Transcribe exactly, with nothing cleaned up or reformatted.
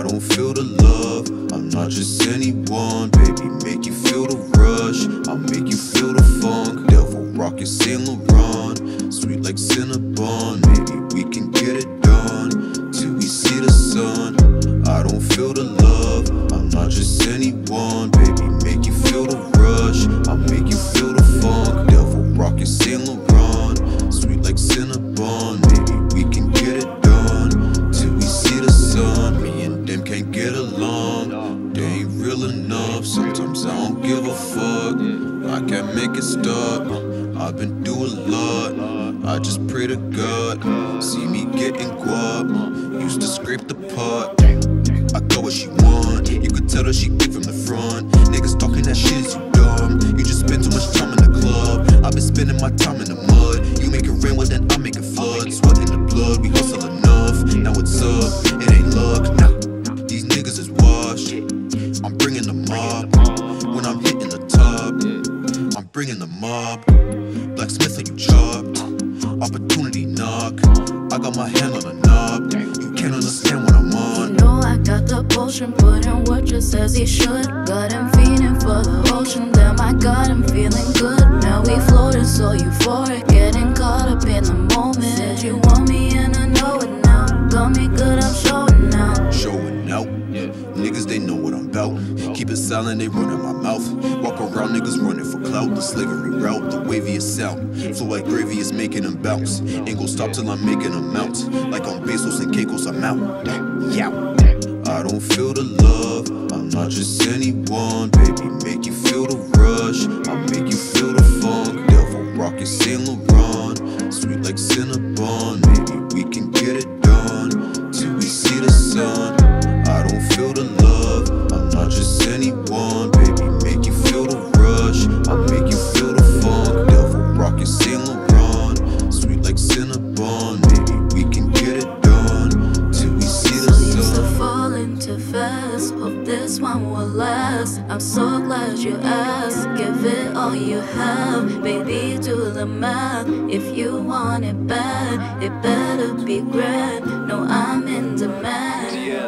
don't feel the love, I'm not just anyone. Baby, make you feel the rush, I'll make you feel the funk. Devil rock your Saint Laurent, sweet like Cinnabon. Maybe we can get it done till we see the sun. I don't feel the love, I'm not just anyone. Baby, make you feel the rush, I'll make you feel the funk. Devil rock your Saint Laurent, sweet like Cinnabon. Maybe we can get it done till we see the sun. Me and them can't get along, they ain't real enough. Sometimes I don't give a fuck, I can't make it stop. I've been through a lot, I just pray to God. See me getting guap, used to scrape the pot. I got what she want, you could tell that she thick from the front. Niggas talking that shit is you dumb, you just spend too much time in the club. I've been spending my time in the mud, you make it rain, well then I make it flood. Sweat in the blood, we hustle enough, now it's up, it ain't luck, nah. These niggas is washed, I'm bringing the mob. When I'm hitting the top, I'm bringing the mob. Blacksmith, you chopped, opportunity knock. I got my hand on the knob, you can't understand what I'm on. You know I got the potion, put in work just as he should. Got him feeding for the ocean, damn I got him feeling good. Now we floating so euphoric, getting caught up in the moment. Said you want me and I know it now, got me good, I'm showing out. Showing out, yeah. Niggas they know what I'm about. Keep it silent, they run in my mouth. Walk around, niggas running for clout. The slavery route, the waviest sound. Flow like gravy is making them bounce. Ain't gon' stop till I'm making them mount. Like on Bezos and Caicos, I'm out. Yeah. I don't feel the love, I'm not just anyone. Baby, make you feel the rush, I'll make you feel the funk. Devil rock your Saint Laurent, sweet like Cinnabon. Maybe we can get it done till we see the sun. I don't feel the love, I'm not just anyone. Baby, make you feel the rush, I'll make you feel the funk. Devil rock your Saint Laurent, sweet like Cinnabon. Maybe we can get it done till we see the So used to sun. falling too fast, hope this one will last. I'm so glad you asked, give it all you have. Baby, do the math, if you want it bad, it better be grand. No, I'm in demand.